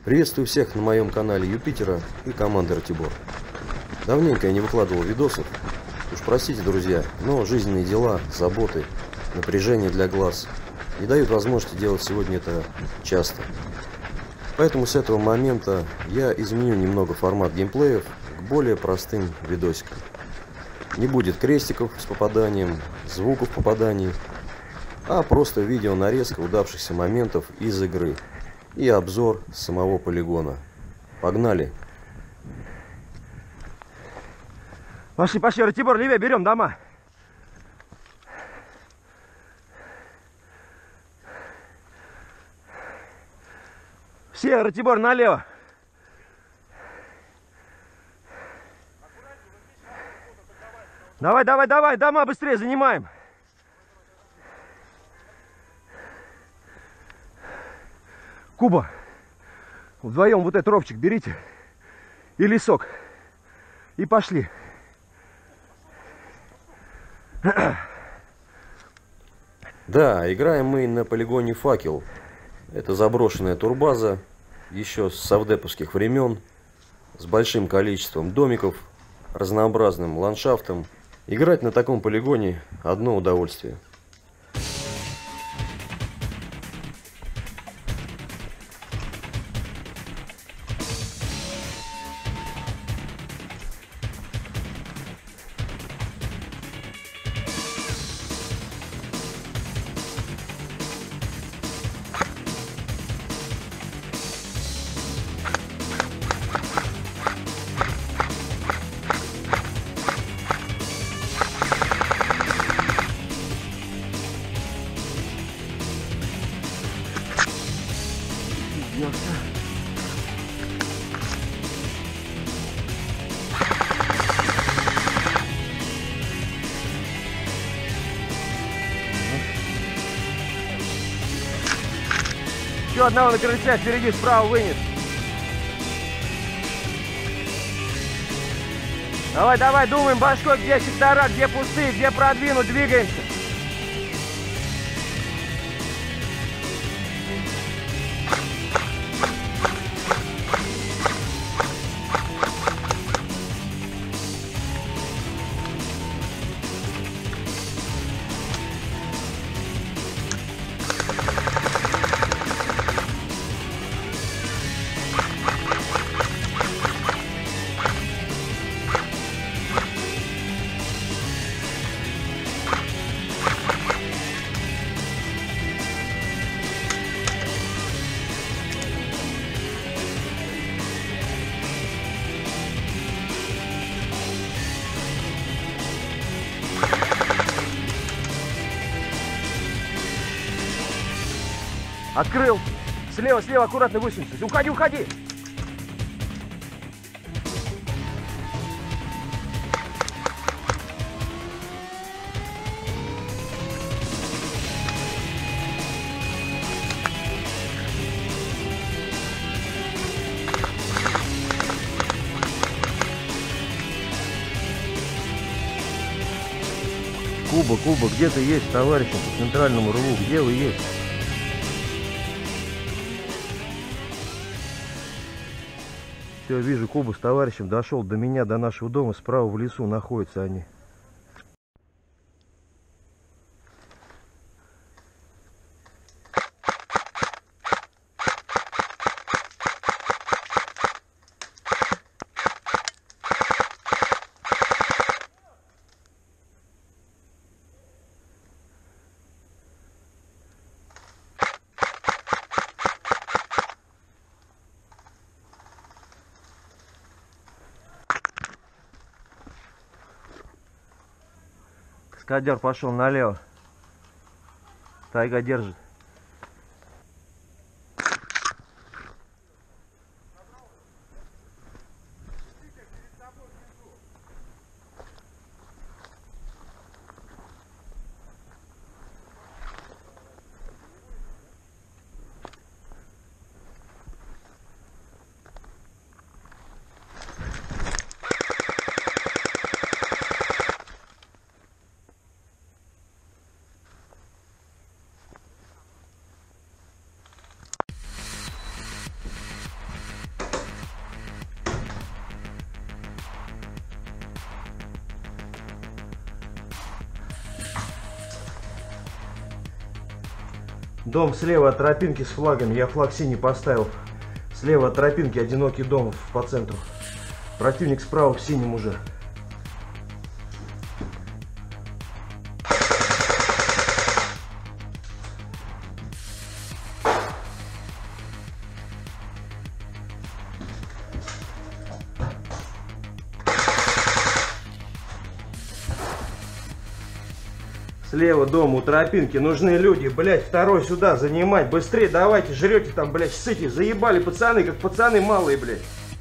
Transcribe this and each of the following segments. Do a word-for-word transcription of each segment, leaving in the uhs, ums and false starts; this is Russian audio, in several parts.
Приветствую всех на моем канале Юпитера и команды Ратибор. Давненько я не выкладывал видосов. Уж простите, друзья, но жизненные дела, заботы, напряжение для глаз не дают возможности делать сегодня это часто. Поэтому с этого момента я изменю немного формат геймплеев к более простым видосикам. Не будет крестиков с попаданием, звуков попаданий, а просто видео нарезка удавшихся моментов из игры и обзор самого полигона. Погнали! Пошли, пошли, Ратибор, левее берем дома. Все, Ратибор, налево. Давай, давай, давай, дома быстрее занимаем. Куба, вдвоем вот этот ровчик берите и лесок. И пошли. Да, играем мы на полигоне Факел. Это заброшенная турбаза, еще с совдеповских времен, с большим количеством домиков, разнообразным ландшафтом. Играть на таком полигоне одно удовольствие. Еще одного на крыльце впереди справа вынес. Давай, давай, думаем башкой, где сектора, где пустые, где продвинуть, двигаемся. Открыл. Слева, слева, аккуратно гусеница. Уходи, уходи. Куба, Куба, где ты есть, товарищи, по центральному рву? Где вы есть? Все, вижу, Куба с товарищем дошел до меня, до нашего дома. Справа в лесу находятся они. Каскадер пошел налево. Тайга держит. Дом слева от тропинки с флагами. Я флаг синий поставил. Слева от тропинки одинокий дом по центру. Противник справа в синем уже. Слева дом у тропинки. Нужны люди. Блять, второй сюда занимать. Быстрее давайте. Жрете там, блять, ссыте. Заебали пацаны, как пацаны малые, блять.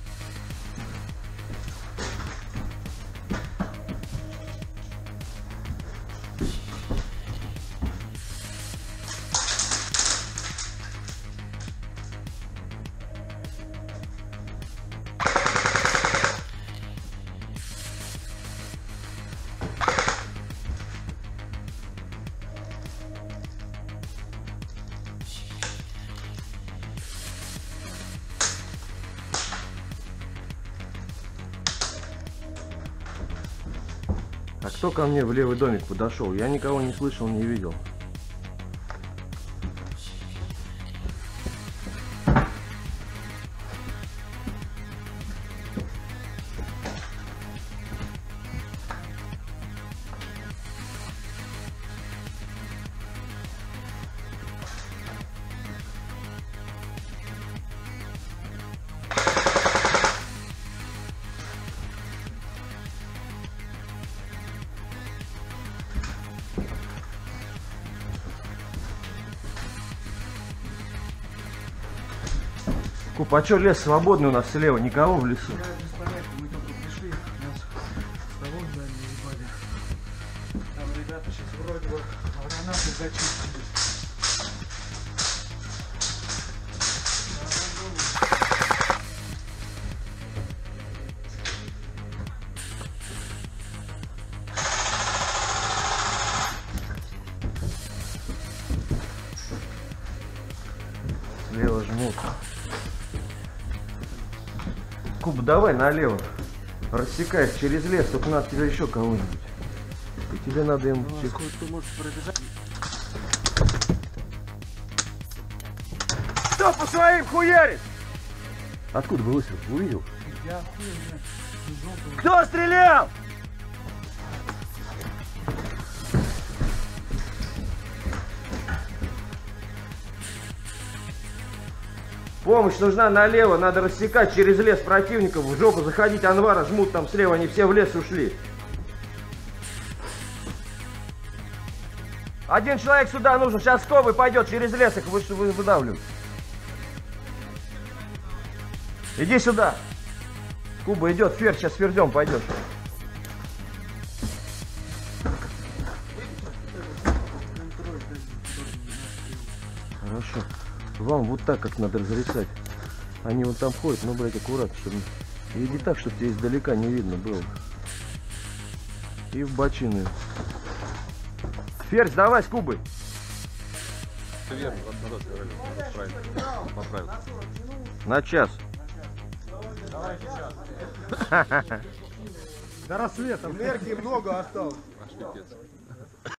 А кто ко мне в левый домик подошел? Я никого не слышал, не видел. Куп, а чё лес свободный у нас слева? Никого в лесу? Я без понятия, мы только пришли, нас с того здания ебали. Там ребята сейчас вроде бы гранаты зачистили. Слева жмут. Куб, давай налево. Рассекаешь через лес, только надо тебе еще кого-нибудь. И тебе надо им... Ну, а ты можешь пробежать? Кто по своим хуярит? Откуда был выстрел? Увидел? Я хуй, блядь, Кто стрелял? Помощь нужна налево, надо рассекать через лес противников, в жопу заходить, Анвара жмут там слева, они все в лес ушли. Один человек сюда нужен, сейчас скобы пойдет через лес, их вы, вы выдавливают. Иди сюда. Куба идет, Фер, сейчас Фердем пойдет. Хорошо. Вам вот так как надо разрисать. Они вон там ходят, но, блядь, аккуратно, чтобы... И иди так, чтобы тебе издалека не видно было. И в бочину. Ферзь, давай с Кубой. Верно, правильно, поправил. На час. до рассвета. Энергии много осталось. Аж пипец.